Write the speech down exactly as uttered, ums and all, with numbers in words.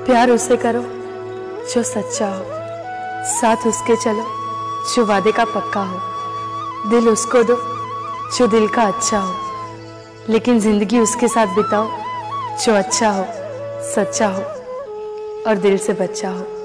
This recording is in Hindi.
प्यार उसे करो जो सच्चा हो, साथ उसके चलो जो वादे का पक्का हो, दिल उसको दो जो दिल का अच्छा हो, लेकिन जिंदगी उसके साथ बिताओ जो अच्छा हो, सच्चा हो और दिल से बच्चा हो।